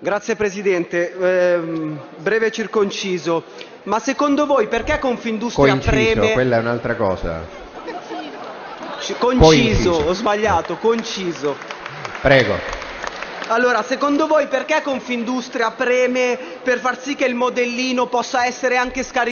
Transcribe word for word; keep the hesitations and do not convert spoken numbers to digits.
Grazie Presidente, eh, breve e circonciso. Ma secondo voi perché Confindustria Coinciso, preme... quella è un'altra cosa. Conciso, ho sbagliato, conciso. Prego. Allora, secondo voi perché Confindustria preme per far sì che il modellino possa essere anche scaricato